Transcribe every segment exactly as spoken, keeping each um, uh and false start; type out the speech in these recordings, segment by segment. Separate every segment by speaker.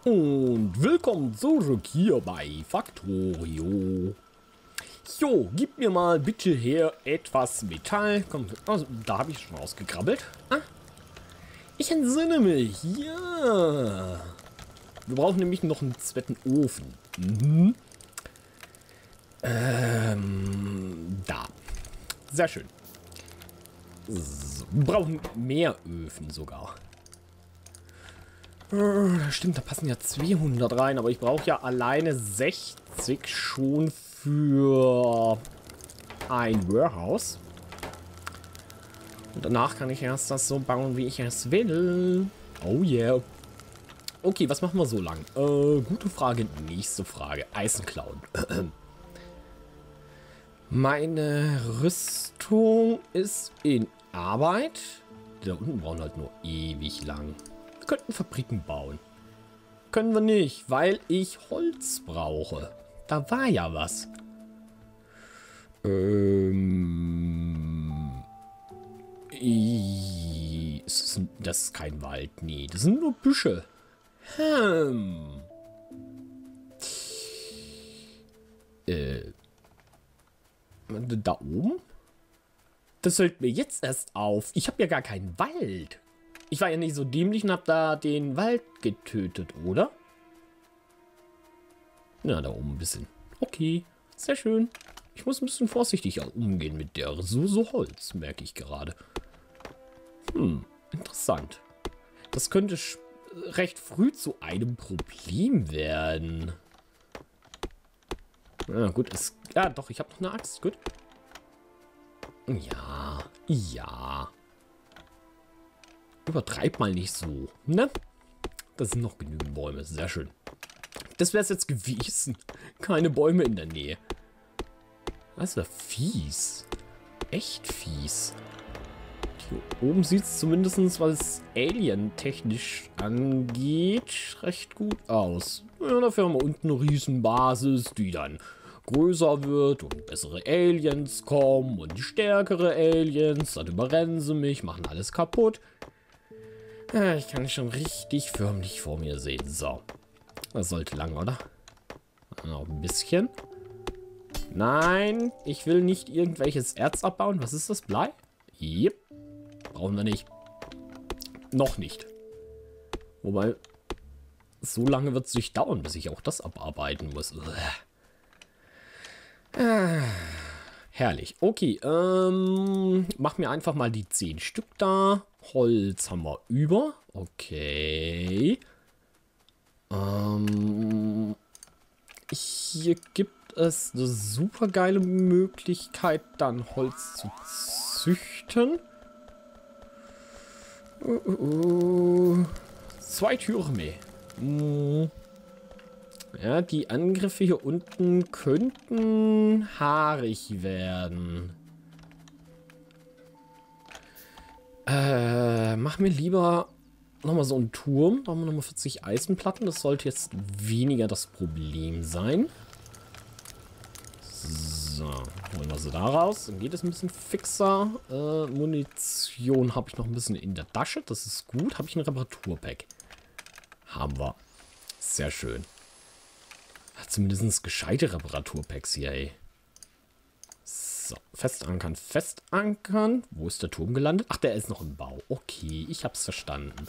Speaker 1: Und willkommen zurück hier bei Factorio. Jo, gib mir mal bitte her etwas Metall. Komm, also, da habe ich schon ausgekrabbelt. Ah, ich entsinne mich. Ja. Wir brauchen nämlich noch einen zweiten Ofen. Mhm. Ähm, da. Sehr schön. So, wir brauchen mehr Öfen sogar. Äh, stimmt, da passen ja zweihundert rein, aber ich brauche ja alleine sechzig schon für ein Warehouse. Und danach kann ich erst das so bauen, wie ich es will. Oh yeah. Okay, was machen wir so lang? Äh, gute Frage, nächste Frage. Eisen klauen. Meine Rüstung ist in Arbeit. Die da unten brauchen halt nur ewig lang. Wir könnten Fabriken bauen. Können wir nicht, weil ich Holz brauche. Da war ja was. Ähm... Ist das ist kein Wald. Nee, das sind nur Büsche. Hm. Äh. Da oben? Das fällt mir jetzt erst auf. Ich habe ja gar keinen Wald. Ich war ja nicht so dämlich und habe da den Wald getötet, oder? Na, da oben ein bisschen. Okay, sehr schön. Ich muss ein bisschen vorsichtiger umgehen mit der Ressource Holz, merke ich gerade. Hm, interessant. Das könnte recht früh zu einem Problem werden. Na gut, es... Ja, doch, ich habe noch eine Axt. Gut. Ja, ja. Übertreib mal nicht so, ne? Das sind noch genügend Bäume. Sehr schön. Das wäre es jetzt gewesen. Keine Bäume in der Nähe. Das wäre fies. Echt fies. Hier oben sieht es zumindest, was Alien-technisch angeht, recht gut aus. Ja, dafür haben wir unten eine Riesenbasis, die dann größer wird und bessere Aliens kommen und die stärkere Aliens. Dann überrennen sie mich, machen alles kaputt. Ja, ich kann es schon richtig förmlich vor mir sehen. So. Das sollte lang, oder? Noch ein bisschen. Nein, ich will nicht irgendwelches Erz abbauen. Was ist das? Blei? Yep. Brauchen wir nicht. Noch nicht. Wobei, so lange wird es nicht dauern, bis ich auch das abarbeiten muss. Ah, herrlich. Okay, ähm, mach mir einfach mal die zehn Stück da. Holz haben wir über. Okay. Ähm, hier gibt es eine super geile Möglichkeit, dann Holz zu züchten. Uh, uh, uh. Zwei Türme. Hm. Ja, die Angriffe hier unten könnten haarig werden. Äh, mach mir lieber nochmal so einen Turm. Da haben wir nochmal vierzig Eisenplatten. Das sollte jetzt weniger das Problem sein. So, holen wir sie da raus. Dann geht es ein bisschen fixer. Äh, Munition habe ich noch ein bisschen in der Tasche. Das ist gut. Habe ich ein Reparaturpack? Haben wir. Sehr schön. Hat zumindest gescheite Reparaturpacks hier, ey. So, festankern, festankern. Wo ist der Turm gelandet? Ach, der ist noch im Bau. Okay, ich hab's verstanden.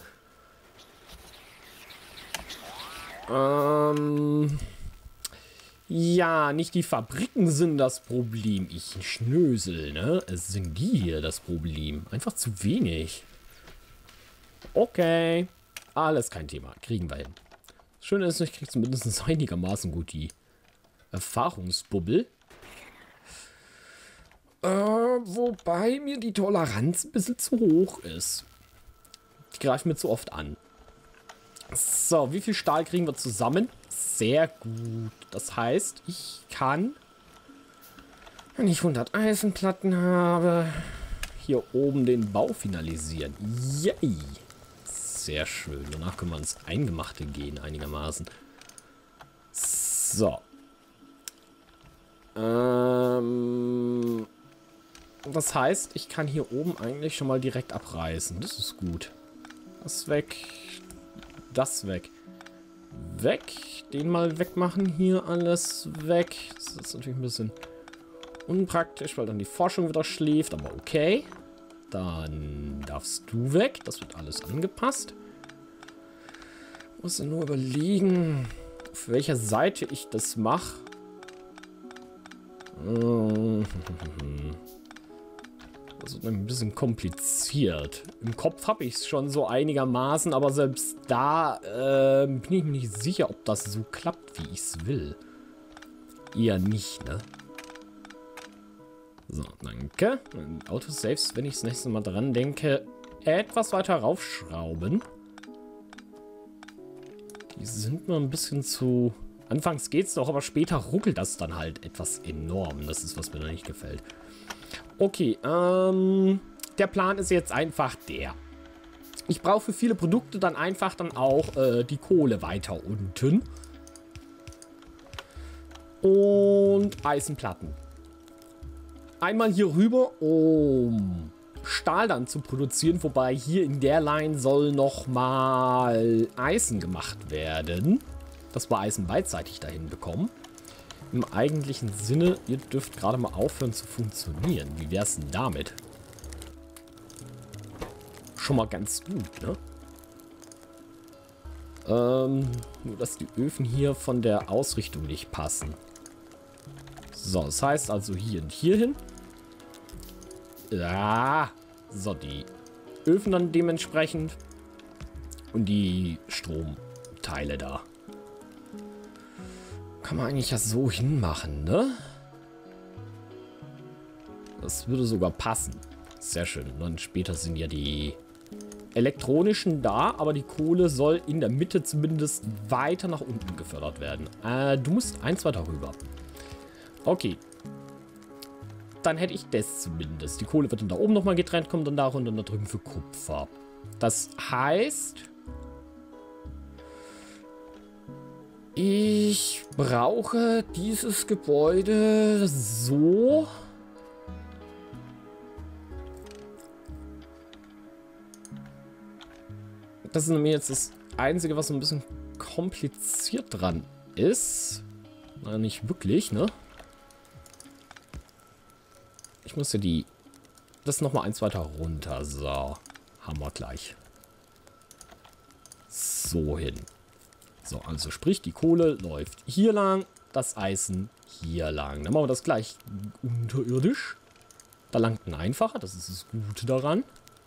Speaker 1: Ähm... Ja, nicht die Fabriken sind das Problem. Ich schnösel, ne? Es sind die hier das Problem. Einfach zu wenig. Okay. Alles kein Thema. Kriegen wir hin. Das Schöne ist, ich kriege zumindest einigermaßen gut die Erfahrungsbubbel. Äh, wobei mir die Toleranz ein bisschen zu hoch ist. Die greifen mir zu oft an. So, wie viel Stahl kriegen wir zusammen? Sehr gut. Das heißt, ich kann, wenn ich hundert Eisenplatten habe, hier oben den Bau finalisieren. Yay! Sehr schön. Danach können wir ins Eingemachte gehen, einigermaßen. So. Ähm, das heißt, ich kann hier oben eigentlich schon mal direkt abreißen. Das ist gut. Das weg. Das weg. weg. Den mal wegmachen. Hier alles weg. Das ist natürlich ein bisschen unpraktisch, weil dann die Forschung wieder schläft. Aber okay. Dann darfst du weg. Das wird alles angepasst. Ich muss nur überlegen, auf welcher Seite ich das mache. Das wird ein bisschen kompliziert. Im Kopf habe ich es schon so einigermaßen, aber selbst da äh, bin ich mir nicht sicher, ob das so klappt, wie ich es will. Eher nicht, ne? So, danke. Autosaves, wenn ich das nächste Mal dran denke, etwas weiter raufschrauben. Die sind nur ein bisschen zu... Anfangs geht's doch, aber später ruckelt das dann halt etwas enorm. Das ist, was mir noch nicht gefällt. Okay, ähm... der Plan ist jetzt einfach der. Ich brauche für viele Produkte dann einfach dann auch äh, die Kohle weiter unten. Und Eisenplatten. Einmal hier rüber, um Stahl dann zu produzieren. Wobei hier in der Line soll nochmal Eisen gemacht werden. Dass wir Eisen beidseitig dahin bekommen. Im eigentlichen Sinne, ihr dürft gerade mal aufhören zu funktionieren. Wie wäre es denn damit? Schon mal ganz gut, ne? Ähm, nur dass die Öfen hier von der Ausrichtung nicht passen. So, das heißt also hier und hier hin. Ja. So, die Öfen dann dementsprechend. Und die Stromteile da. Kann man eigentlich ja so hinmachen, ne? Das würde sogar passen. Sehr schön. Und dann später sind ja die elektronischen da, aber die Kohle soll in der Mitte zumindest weiter nach unten gefördert werden. Äh, du musst eins weiter rüber. Okay. Dann hätte ich das zumindest. Die Kohle wird dann da oben nochmal getrennt, kommt dann da runter und da drüben für Kupfer. Das heißt... Ich brauche dieses Gebäude so. Das ist nämlich jetzt das Einzige, was so ein bisschen kompliziert dran ist. Na, nicht wirklich, ne? Ich muss ja die... Das nochmal eins weiter runter. So. Haben wir gleich. So hin. So, also sprich, die Kohle läuft hier lang, das Eisen hier lang. Dann machen wir das gleich unterirdisch. Da langt ein einfacher, das ist das Gute daran.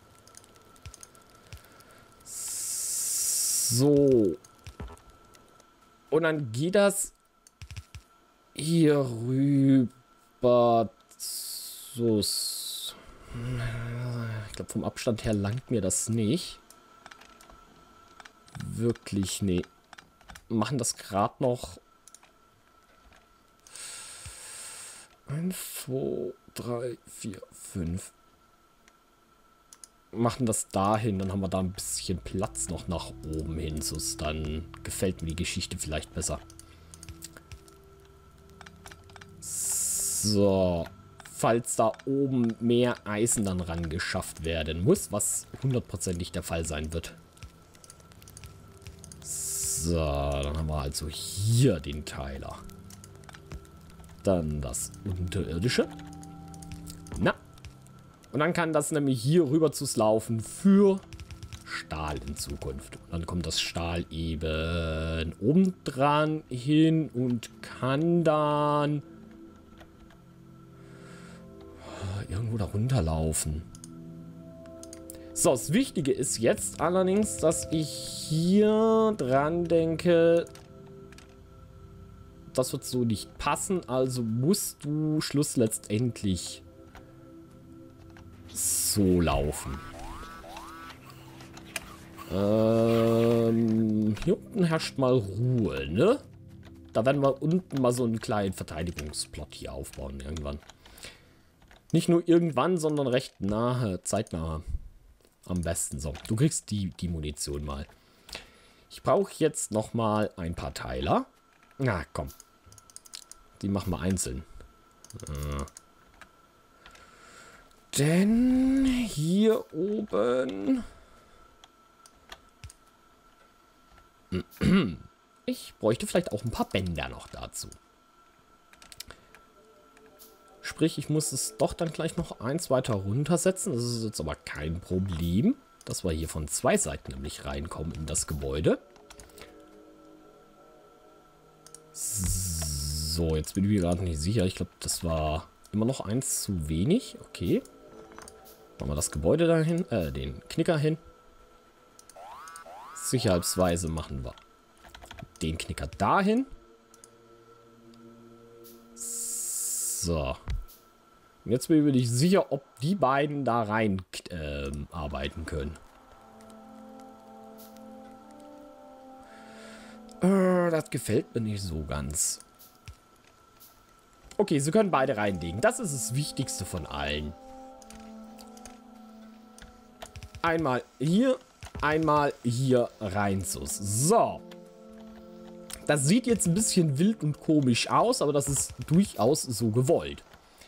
Speaker 1: So. Und dann geht das hier rüber. So. Ich glaube, vom Abstand her langt mir das nicht. Wirklich, nee. Machen das gerade noch. eins, zwei, drei, vier, fünf. Machen das dahin, dann haben wir da ein bisschen Platz noch nach oben hin. So ist dann gefällt mir die Geschichte vielleicht besser. So. Falls da oben mehr Eisen dann ran geschafft werden muss, was hundertprozentig der Fall sein wird. So, dann haben wir also hier den Teiler. Dann das Unterirdische. Na. Und dann kann das nämlich hier rüber zu laufen für Stahl in Zukunft. Und dann kommt das Stahl eben oben dran hin und kann dann irgendwo da runterlaufen. So, das Wichtige ist jetzt allerdings, dass ich hier dran denke, das wird so nicht passen, also musst du Schluss letztendlich so laufen. Ähm, hier unten herrscht mal Ruhe, ne? Da werden wir unten mal so einen kleinen Verteidigungsplot hier aufbauen irgendwann. Nicht nur irgendwann, sondern recht nahe, zeitnah. Am besten. So, du kriegst die, die Munition mal. Ich brauche jetzt noch mal ein paar Teiler. Na, komm. Die machen wir einzeln. Äh. Denn hier oben ich bräuchte vielleicht auch ein paar Bänder noch dazu. Sprich, ich muss es doch dann gleich noch eins weiter runtersetzen. Das ist jetzt aber kein Problem, dass wir hier von zwei Seiten nämlich reinkommen in das Gebäude. So, jetzt bin ich mir gerade nicht sicher. Ich glaube, das war immer noch eins zu wenig. Okay. Machen wir das Gebäude dahin, äh, den Knicker hin. Sicherheitsweise machen wir den Knicker dahin. So. Und jetzt bin ich mir nicht sicher, ob die beiden da rein äh, arbeiten können. Äh, das gefällt mir nicht so ganz. Okay, sie können beide reinlegen. Das ist das Wichtigste von allen. Einmal hier, einmal hier rein. So. Das sieht jetzt ein bisschen wild und komisch aus, aber das ist durchaus so gewollt.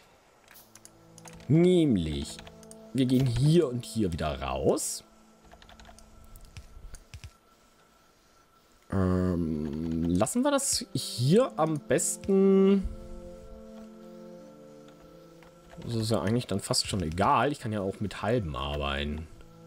Speaker 1: Nämlich, wir gehen hier und hier wieder raus. Ähm, lassen wir das hier am besten... Das ist ja eigentlich dann fast schon egal. Ich kann ja auch mit halben arbeiten.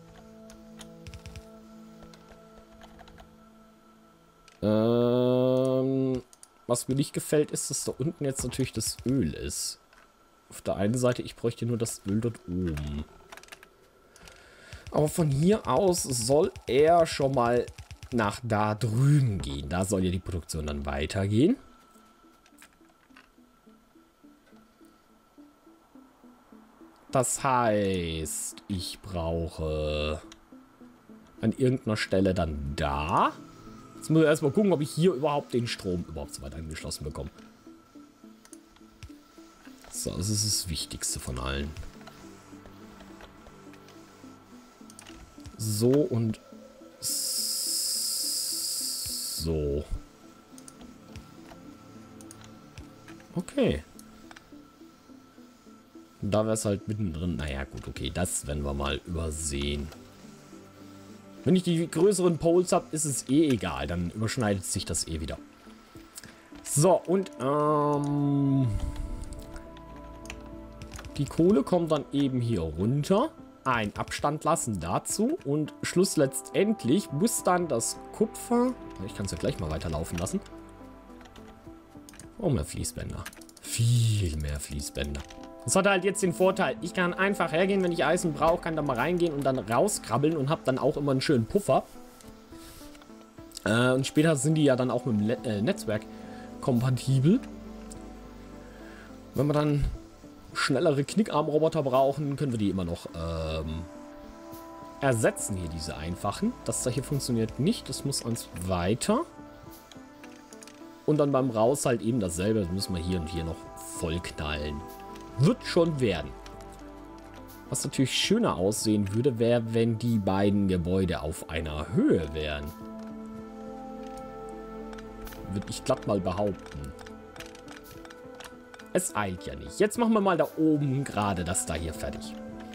Speaker 1: Ähm, was mir nicht gefällt, ist, dass da unten jetzt natürlich das Öl ist. Auf der einen Seite, ich bräuchte nur das Öl dort oben. Aber von hier aus soll er schon mal nach da drüben gehen. Da soll ja die Produktion dann weitergehen. Das heißt, ich brauche an irgendeiner Stelle dann da. Jetzt muss ich erstmal gucken, ob ich hier überhaupt den Strom überhaupt so weit angeschlossen bekomme. So, das ist das Wichtigste von allen. So und so. Okay. Und da wäre es halt mittendrin. Naja, gut, okay. Das werden wir mal übersehen. Wenn ich die größeren Poles habe, ist es eh egal. Dann überschneidet sich das eh wieder. So, und ähm... die Kohle kommt dann eben hier runter. Ein Abstand lassen dazu. Und Schluss letztendlich muss dann das Kupfer... Ich kann es ja gleich mal weiterlaufen lassen. Oh, mehr Fließbänder. Viel mehr Fließbänder. Das hat halt jetzt den Vorteil, ich kann einfach hergehen, wenn ich Eisen brauche, kann da mal reingehen und dann rauskrabbeln und habe dann auch immer einen schönen Puffer. Äh, und später sind die ja dann auch mit dem Le äh, Netzwerk kompatibel. Wenn wir dann schnellere Knickarmroboter brauchen, können wir die immer noch ähm, ersetzen, hier diese einfachen. Das da hier funktioniert nicht, das muss eins weiter. Und dann beim Raus halt eben dasselbe, das müssen wir hier und hier noch voll knallen. Wird schon werden. Was natürlich schöner aussehen würde, wäre, wenn die beiden Gebäude auf einer Höhe wären. Würde ich glatt mal behaupten. Es eilt ja nicht. Jetzt machen wir mal da oben gerade das da hier fertig.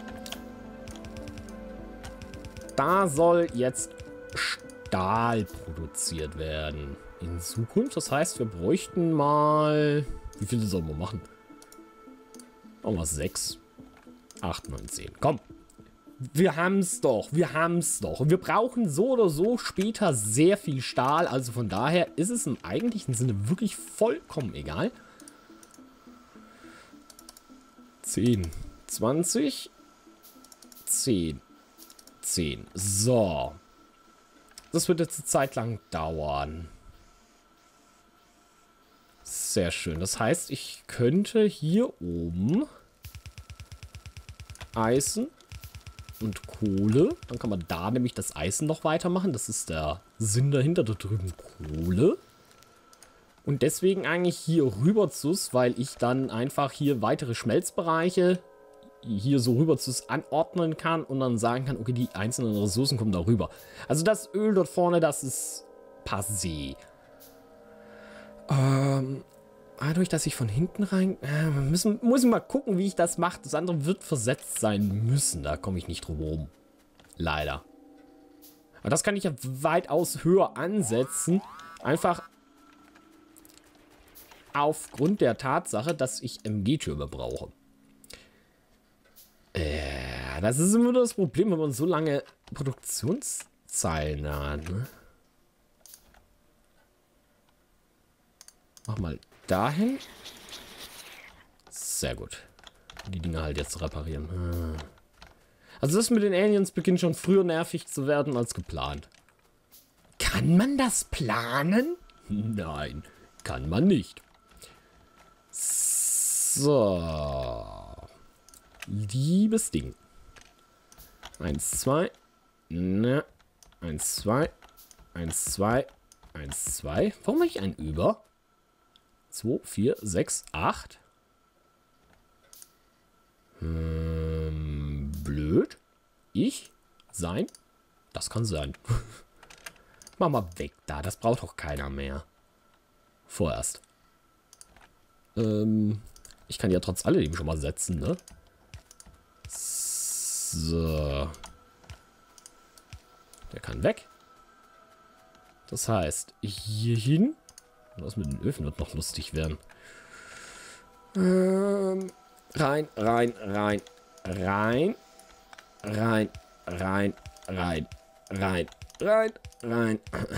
Speaker 1: Da soll jetzt Stahl produziert werden. In Zukunft. Das heißt, wir bräuchten mal... Wie viele sollen wir machen? Machen wir sechs, acht, neun, zehn. Komm. Wir haben es doch. Wir haben es doch. Und wir brauchen so oder so später sehr viel Stahl. Also von daher ist es im eigentlichen Sinne wirklich vollkommen egal. zehn, zwanzig, zehn, zehn. So. Das wird jetzt eine Zeit lang dauern. Sehr schön. Das heißt, ich könnte hier oben Eisen und Kohle. Dann kann man da nämlich das Eisen noch weitermachen. Das ist der Sinn dahinter. Da drüben Kohle. Und deswegen eigentlich hier rüber zus, weil ich dann einfach hier weitere Schmelzbereiche hier so rüber zus anordnen kann und dann sagen kann, okay, die einzelnen Ressourcen kommen da rüber. Also das Öl dort vorne, das ist passé. Ähm, dadurch, dass ich von hinten rein... Äh, müssen, muss ich mal gucken, wie ich das mache. Das andere wird versetzt sein müssen. Da komme ich nicht drum herum. Leider. Aber das kann ich ja weitaus höher ansetzen. Einfach aufgrund der Tatsache, dass ich M G-Türme brauche. Äh, das ist immer das Problem, wenn man so lange Produktionszeilen hat. Ne? Mach mal dahin. Sehr gut. Die Dinge halt jetzt reparieren. Also das mit den Aliens beginnt schon früher nervig zu werden als geplant. Kann man das planen? Nein, kann man nicht. So. Liebes Ding. Eins, zwei. Ne. Eins, zwei. Eins, zwei. Eins, zwei. Warum habe ich einen über? Zwei, vier, sechs, acht. Hm, blöd. Ich? Sein? Das kann sein. Mach mal weg da. Das braucht doch keiner mehr. Vorerst. Ähm, ich kann ja trotz alledem schon mal setzen, ne? So. Der kann weg. Das heißt, hier hin. Was mit den Öfen wird noch lustig werden. Ähm, rein, rein, rein, rein, rein, rein, rein, rein, rein, rein.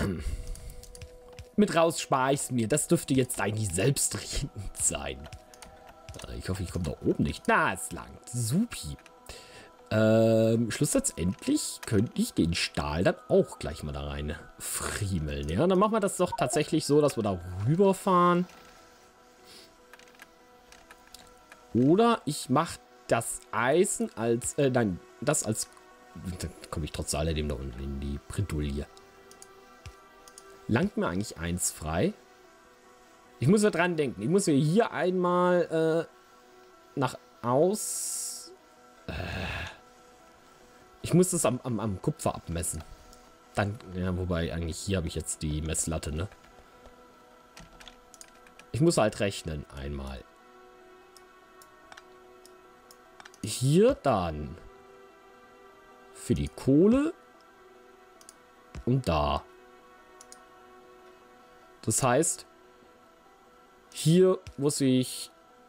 Speaker 1: Mit raus spare ich es mir. Das dürfte jetzt eigentlich selbstredend sein. Ich hoffe, ich komme da oben nicht. Na, es langt. Supi. Ähm, schlussendlich könnte ich den Stahl dann auch gleich mal da rein friemeln. Ja, dann machen wir das doch tatsächlich so, dass wir da rüberfahren. Oder ich mache das Eisen als, äh, nein, das als, dann komme ich trotz alledem da unten in die Bredouille. Langt mir eigentlich eins frei? Ich muss ja dran denken. Ich muss ja hier einmal äh, nach aus... Äh, ich muss das am, am, am Kupfer abmessen. Dann, ja, wobei eigentlich hier habe ich jetzt die Messlatte, ne? Ich muss halt rechnen einmal. Hier dann für die Kohle und da. Das heißt, hier muss ich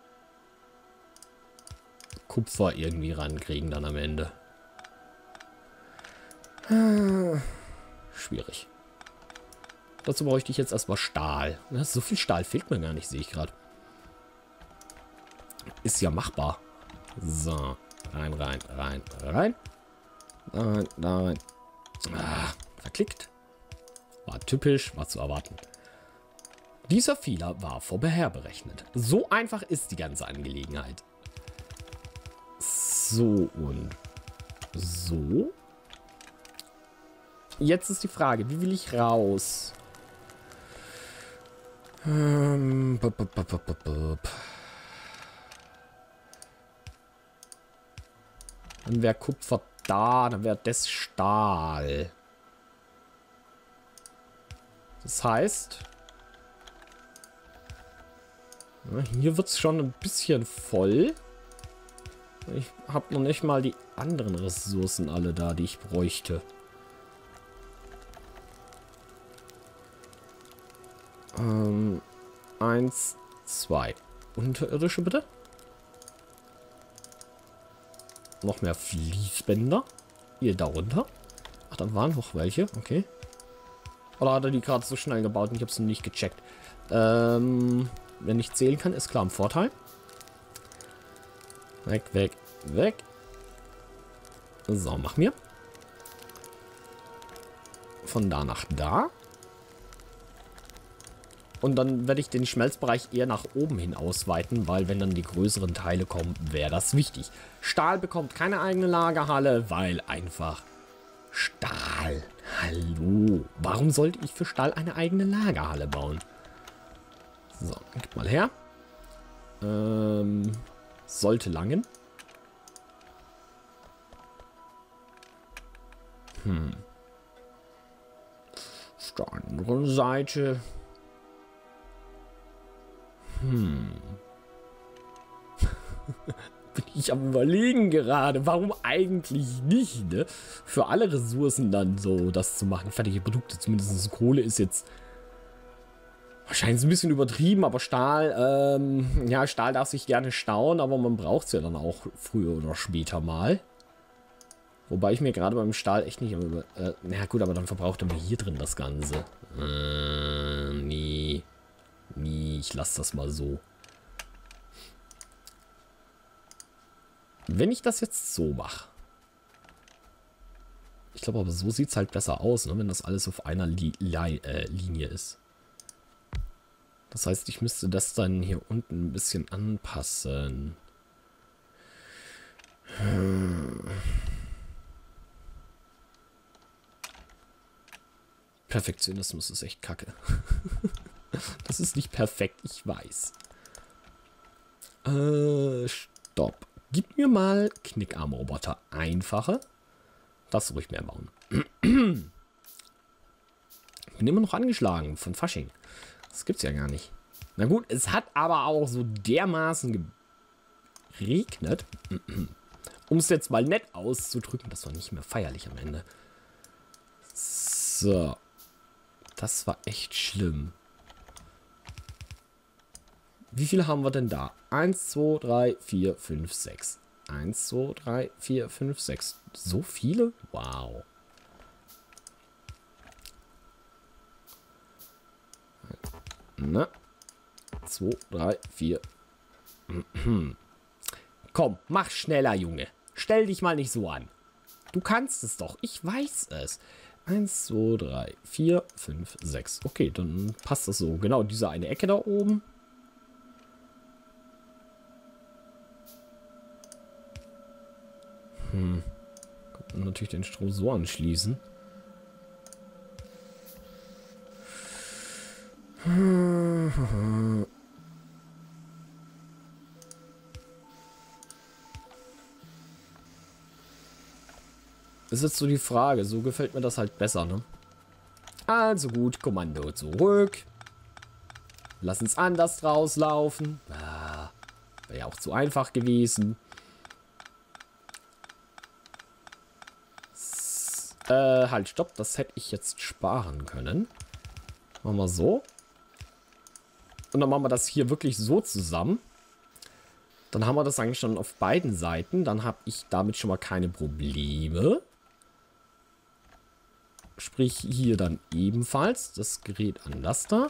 Speaker 1: Kupfer irgendwie rankriegen dann am Ende. Schwierig. Dazu bräuchte ich jetzt erstmal Stahl. So viel Stahl fehlt mir gar nicht, sehe ich gerade. Ist ja machbar. So, rein, rein, rein, rein. Da rein, da rein. Ah, verklickt. War typisch, war zu erwarten. Dieser Fehler war vorher berechnet. So einfach ist die ganze Angelegenheit. So und so. Jetzt ist die Frage, wie will ich raus? Ähm, bup, bup, bup, bup, bup. Dann wäre Kupfer da, dann wäre das Stahl. Das heißt, ja, hier wird es schon ein bisschen voll. Ich habe noch nicht mal die anderen Ressourcen alle da, die ich bräuchte. Ähm, eins, zwei. Unterirdische bitte. Noch mehr Fließbänder. Hier darunter. Ach, dann waren noch welche. Okay. Oder hat er die gerade so schnell gebaut und ich habe es noch nicht gecheckt. Ähm, wenn ich zählen kann, ist klar ein Vorteil. Weg, weg, weg. So, mach mir. Von da nach da. Und dann werde ich den Schmelzbereich eher nach oben hin ausweiten, weil wenn dann die größeren Teile kommen, wäre das wichtig. Stahl bekommt keine eigene Lagerhalle, weil einfach Stahl. Hallo. Warum sollte ich für Stahl eine eigene Lagerhalle bauen? So, gib mal her. Ähm, sollte langen. Hm. Auf der anderen Seite. Hm. Bin ich am Überlegen gerade, warum eigentlich nicht, ne? Für alle Ressourcen dann so das zu machen. Fertige Produkte, zumindest Kohle ist jetzt Wahrscheinlich ein bisschen übertrieben, aber Stahl, ähm, ja, Stahl darf sich gerne stauen, aber man braucht es ja dann auch früher oder später mal. Wobei ich mir gerade beim Stahl echt nicht immer über... Äh, na gut, aber dann verbraucht er mir hier drin das Ganze. Äh, nee. Nee, ich lasse das mal so. Wenn ich das jetzt so mache. Ich glaube aber, so sieht es halt besser aus, ne, wenn das alles auf einer Li Li äh, Linie ist. Das heißt, ich müsste das dann hier unten ein bisschen anpassen. Hm. Perfektionismus ist echt kacke. Das ist nicht perfekt, ich weiß. Äh, stopp. Gib mir mal Knickarmroboter. Einfache. Das ruhig mehr bauen. Bin immer noch angeschlagen von Fasching. Das gibt's ja gar nicht. Na gut, es hat aber auch so dermaßen geregnet. Um es jetzt mal nett auszudrücken, das war nicht mehr feierlich am Ende. So. Das war echt schlimm. Wie viele haben wir denn da? eins, zwei, drei, vier, fünf, sechs. eins, zwei, drei, vier, fünf, sechs. So viele? Wow. Na. zwei, drei, vier. Komm, mach schneller, Junge. Stell dich mal nicht so an. Du kannst es doch. Ich weiß es. eins, zwei, drei, vier, fünf, sechs. Okay, dann passt das so. Genau, diese eine Ecke da oben. Hm. Kann man natürlich den Strom so anschließen. Ist jetzt so die Frage. So gefällt mir das halt besser, ne? Also gut, Kommando zurück. Lass uns anders rauslaufen. Ah, wäre ja auch zu einfach gewesen. S äh, halt, stopp. Das hätte ich jetzt sparen können. Machen wir so. Und dann machen wir das hier wirklich so zusammen. Dann haben wir das eigentlich schon auf beiden Seiten. Dann habe ich damit schon mal keine Probleme. Sprich, hier dann ebenfalls das Gerät an Laster.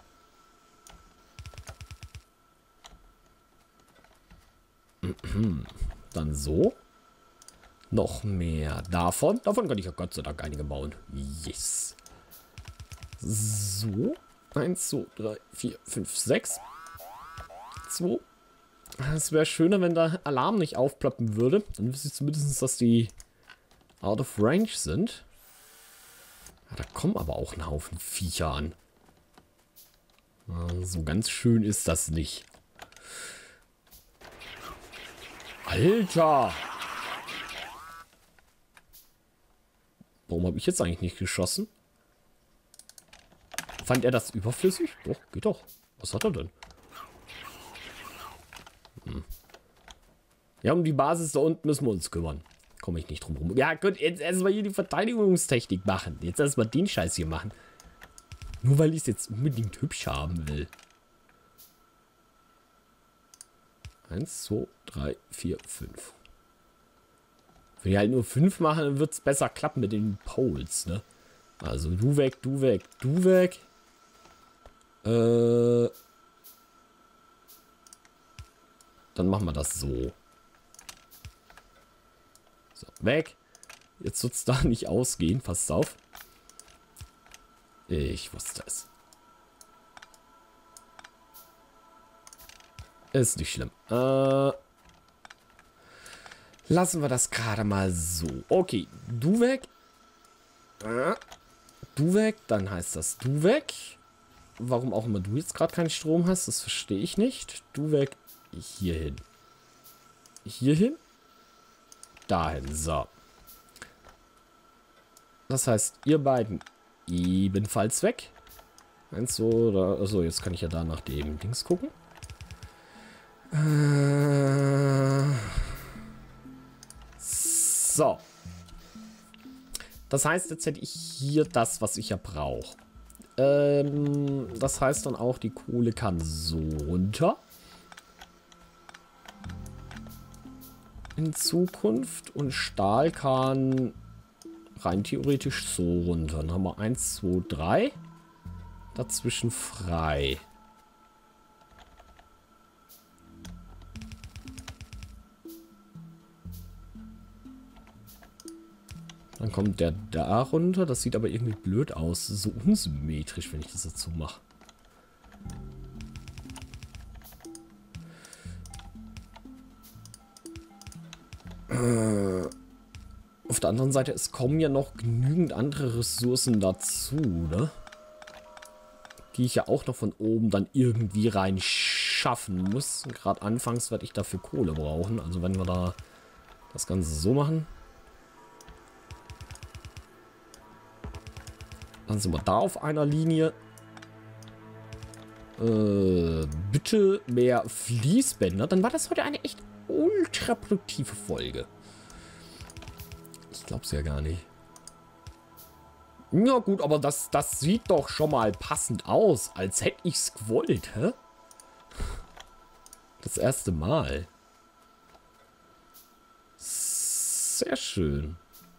Speaker 1: Dann so. Noch mehr davon. Davon kann ich ja Gott sei Dank einige bauen. Yes. So. eins, zwei, drei, vier, fünf, sechs. zwei. Es wäre schöner, wenn der Alarm nicht aufploppen würde. Dann wüsste ich zumindest, dass die out of range sind. Ja, da kommen aber auch ein Haufen Viecher an. So ganz schön ist das nicht. Alter! Warum habe ich jetzt eigentlich nicht geschossen? Fand er das überflüssig? Doch, geht doch. Was hat er denn? Hm. Ja, um die Basis da unten müssen wir uns kümmern. Komme ich nicht drum rum. Ja, gut, jetzt erstmal hier die Verteidigungstechnik machen. Jetzt erstmal den Scheiß hier machen. Nur weil ich es jetzt unbedingt hübsch haben will. Eins, zwei, drei, vier, fünf. Wenn ich halt nur fünf mache, dann wird es besser klappen mit den Poles, ne? Also du weg, du weg, du weg. Äh. Dann machen wir das so. So, weg. Jetzt wird es da nicht ausgehen. Passt auf. Ich wusste es. Ist nicht schlimm. Äh, lassen wir das gerade mal so. Okay, du weg. Äh, du weg. Dann heißt das du weg. Warum auch immer du jetzt gerade keinen Strom hast, das verstehe ich nicht. Du weg. Hier hin. Hier hin. Dahin. So. Das heißt, ihr beiden ebenfalls weg. Eins, so oder. Achso, jetzt kann ich ja da nach dem Dings gucken. Äh, so. Das heißt, jetzt hätte ich hier das, was ich ja brauche. Ähm, das heißt dann auch, die Kohle kann so runter. In Zukunft. Und Stahl kann rein theoretisch so runter. Dann haben wir eins, zwei, drei. Dazwischen frei. Dann kommt der da runter. Das sieht aber irgendwie blöd aus. So unsymmetrisch, wenn ich das dazu mache. Äh, auf der anderen Seite, es kommen ja noch genügend andere Ressourcen dazu, ne? Die ich ja auch noch von oben dann irgendwie rein schaffen muss. Gerade anfangs werde ich dafür Kohle brauchen. Also wenn wir da das Ganze so machen. Dann sind wir da auf einer Linie. Äh, bitte mehr Fließbänder. Dann war das heute eine echt ultra produktive Folge. Ich glaub's ja gar nicht. Ja gut, aber das, das sieht doch schon mal passend aus, als hätte ich's gewollt, hä? Das erste Mal. Sehr schön.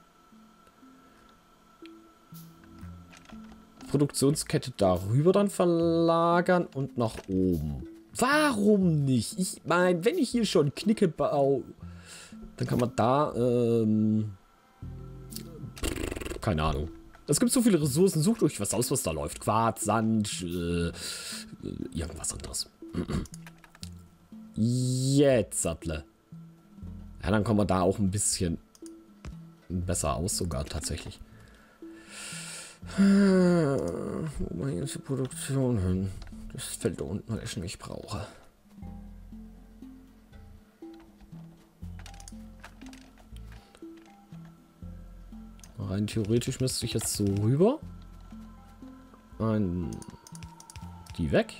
Speaker 1: Produktionskette darüber dann verlagern und nach oben. Warum nicht? Ich meine, wenn ich hier schon Knicke baue, dann kann man da, ähm, keine Ahnung. Es gibt so viele Ressourcen, sucht euch was aus, was da läuft. Quarz, Sand, äh, irgendwas anderes. Jetzt, Sattle. Ja, dann kommen wir da auch ein bisschen besser aus, sogar tatsächlich. Wo man jetzt die Produktion hin? Das Feld da unten, was ich nicht brauche. Rein theoretisch müsste ich jetzt so rüber. Ein, die weg.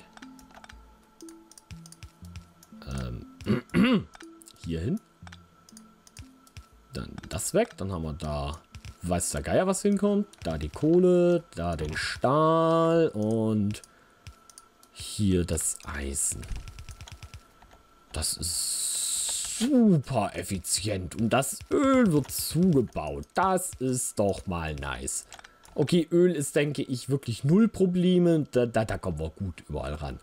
Speaker 1: Ähm, hier hin. Dann das weg. Dann haben wir da, weiß der Geier, was hinkommt. Da die Kohle, da den Stahl und hier das Eisen. Das ist super effizient. Und das Öl wird zugebaut. Das ist doch mal nice. Okay, Öl ist, denke ich, wirklich null Probleme. Da, da, da kommen wir gut überall ran.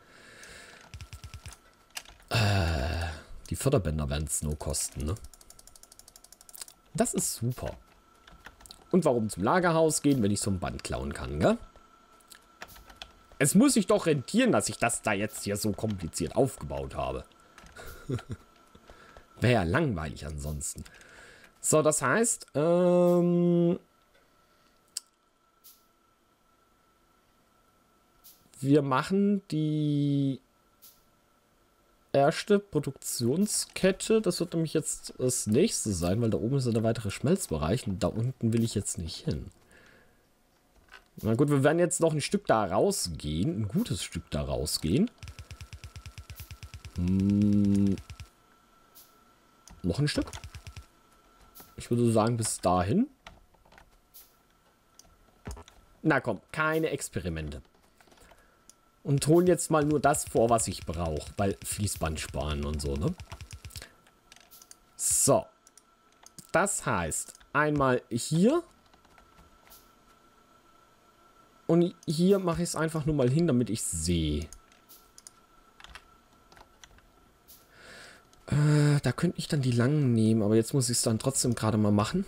Speaker 1: Äh, die Förderbänder werden es nur kosten, ne? Das ist super. Und warum zum Lagerhaus gehen, wenn ich so ein Band klauen kann, ne? Es muss sich doch rentieren, dass ich das da jetzt hier so kompliziert aufgebaut habe. Wäre ja langweilig ansonsten. So, das heißt, ähm, wir machen die erste Produktionskette. Das wird nämlich jetzt das nächste sein, weil da oben ist ja der weitere Schmelzbereich und da unten will ich jetzt nicht hin. Na gut, wir werden jetzt noch ein Stück da rausgehen. Ein gutes Stück da rausgehen. Hm. Noch ein Stück. Ich würde sagen, bis dahin. Na komm, keine Experimente. Und holen jetzt mal nur das vor, was ich brauche. Weil Fließband sparen und so, ne? So. Das heißt, einmal hier. Und hier mache ich es einfach nur mal hin, damit ich sehe. Äh, da könnte ich dann die langen nehmen, aber jetzt muss ich es dann trotzdem gerade mal machen.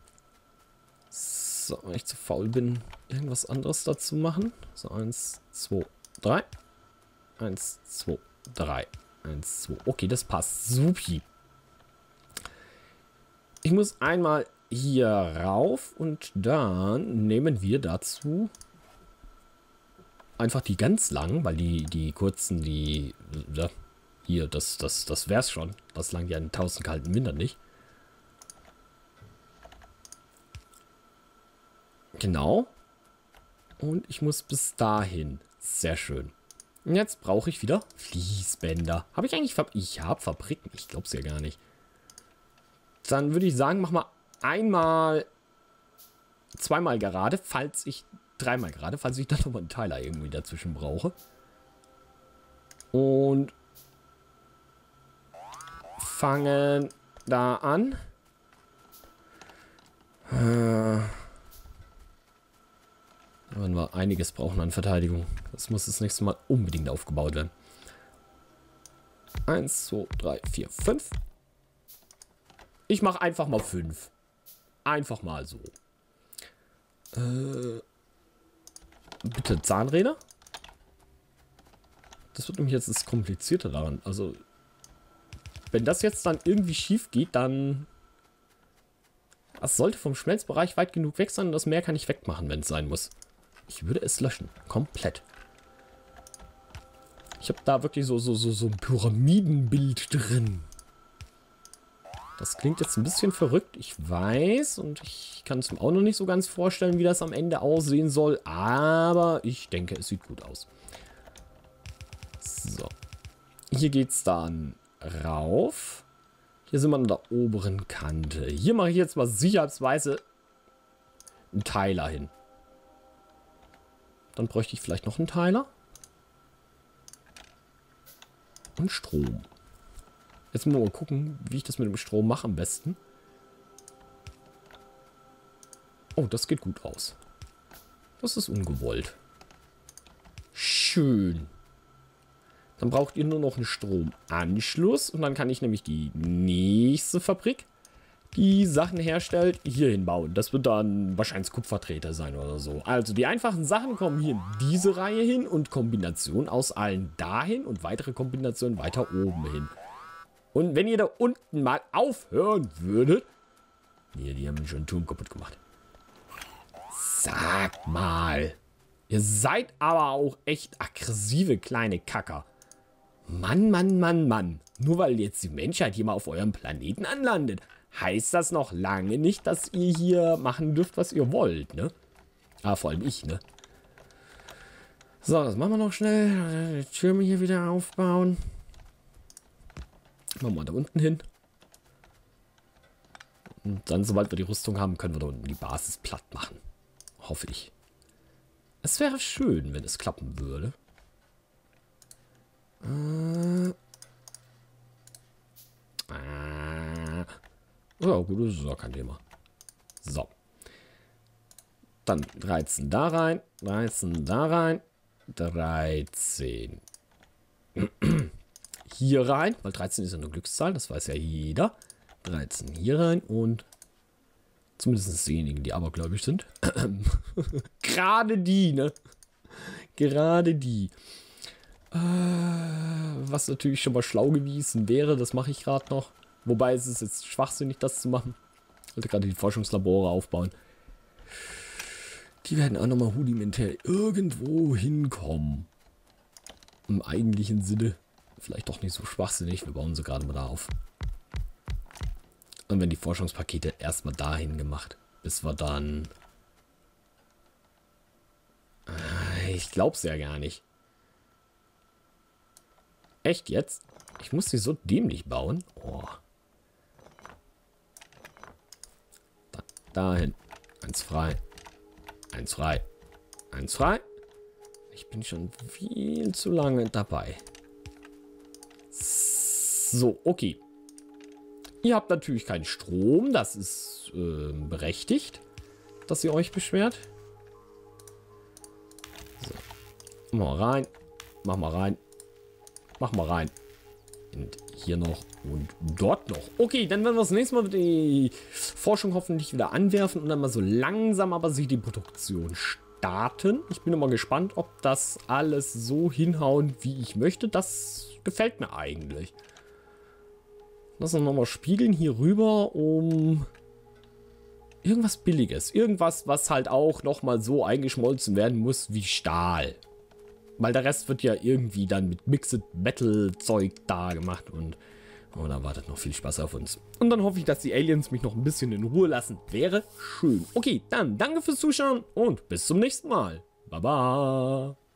Speaker 1: So, wenn ich zu faul bin, irgendwas anderes dazu machen. So, eins, zwei, drei. Eins, zwei, drei. Eins, zwei. Okay, das passt. Supi. Ich muss einmal hier rauf und dann nehmen wir dazu einfach die ganz langen, weil die, die kurzen, die, ja, hier, das, das, das wär's schon. Das langt ja in tausend kalten Wintern nicht. Genau. Und ich muss bis dahin. Sehr schön. Und jetzt brauche ich wieder Fließbänder. Habe ich eigentlich Fab Ich habe Fabriken. Ich glaube es ja gar nicht. Dann würde ich sagen, mach mal einmal, zweimal gerade, falls ich dreimal gerade, falls ich dann nochmal einen Teiler irgendwie dazwischen brauche. Und fangen da an. Äh, wenn wir einiges brauchen an Verteidigung. Das muss das nächste Mal unbedingt aufgebaut werden. Eins, zwei, drei, vier, fünf. Ich mache einfach mal fünf. Einfach mal so. Äh, bitte Zahnräder? Das wird nämlich jetzt das Komplizierte daran. Also, wenn das jetzt dann irgendwie schief geht, dann... Das sollte vom Schmelzbereich weit genug weg sein und das Meer kann ich wegmachen, wenn es sein muss. Ich würde es löschen. Komplett. Ich habe da wirklich so, so, so, so ein Pyramidenbild drin. Das klingt jetzt ein bisschen verrückt, ich weiß. Und ich kann es mir auch noch nicht so ganz vorstellen, wie das am Ende aussehen soll. Aber ich denke, es sieht gut aus. So. Hier geht es dann rauf. Hier sind wir an der oberen Kante. Hier mache ich jetzt mal sicherheitsweise einen Teiler hin. Dann bräuchte ich vielleicht noch einen Teiler. Und Strom. Jetzt müssen wir mal gucken, wie ich das mit dem Strom mache am besten. Oh, das geht gut aus. Das ist ungewollt. Schön. Dann braucht ihr nur noch einen Stromanschluss. Und dann kann ich nämlich die nächste Fabrik, die Sachen herstellt, hier hinbauen. Das wird dann wahrscheinlich Kupfertreter sein oder so. Also die einfachen Sachen kommen hier in diese Reihe hin und Kombinationen aus allen dahin und weitere Kombinationen weiter oben hin. Und wenn ihr da unten mal aufhören würdet... Hier, die haben schon einen Turm kaputt gemacht. Sagt mal. Ihr seid aber auch echt aggressive kleine Kacker. Mann, Mann, Mann, Mann. Nur weil jetzt die Menschheit hier mal auf eurem Planeten anlandet, heißt das noch lange nicht, dass ihr hier machen dürft, was ihr wollt, ne? Aber vor allem ich, ne? So, das machen wir noch schnell. Die Türme hier wieder aufbauen. Machen wir da unten hin. Und dann, sobald wir die Rüstung haben, können wir da unten die Basis platt machen. Hoffe ich. Es wäre schön, wenn es klappen würde. Äh. Ah. Ja, gut, das ist auch kein Thema. So. Dann dreizehn da rein. dreizehn da rein. dreizehn. Hier rein. Weil dreizehn ist ja eine Glückszahl. Das weiß ja jeder. dreizehn hier rein. Und zumindest diejenigen, die abergläubisch sind. Gerade die, ne? Gerade die. Äh, was natürlich schon mal schlau gewesen wäre, das mache ich gerade noch. Wobei es ist jetzt schwachsinnig, das zu machen. Ich wollte gerade die Forschungslabore aufbauen. Die werden auch nochmal rudimentär irgendwo hinkommen. Im eigentlichen Sinne. Vielleicht doch nicht so schwachsinnig. Wir bauen sie gerade mal da auf. Und wenn die Forschungspakete erstmal dahin gemacht. Bis wir dann... Ich glaub's ja gar nicht. Echt jetzt? Ich muss sie so dämlich bauen. Oh. Da, dahin. Eins frei. Eins frei. Eins frei. Ich bin schon viel zu lange dabei. So, okay. Ihr habt natürlich keinen Strom. Das ist äh, berechtigt, dass ihr euch beschwert. So. Mach mal rein. Mach mal rein. Mach mal rein. Und hier noch und dort noch. Okay, dann werden wir das nächste Mal die Forschung hoffentlich wieder anwerfen und dann mal so langsam aber sich die Produktion starten. Ich bin immer gespannt, ob das alles so hinhauen, wie ich möchte. Das gefällt mir eigentlich. Lass uns nochmal spiegeln hier rüber, um irgendwas Billiges. Irgendwas, was halt auch nochmal so eingeschmolzen werden muss wie Stahl. Weil der Rest wird ja irgendwie dann mit Mixed Metal Zeug da gemacht und oh, da wartet noch viel Spaß auf uns. Und dann hoffe ich, dass die Aliens mich noch ein bisschen in Ruhe lassen. Wäre schön. Okay, dann danke fürs Zuschauen und bis zum nächsten Mal. Baba.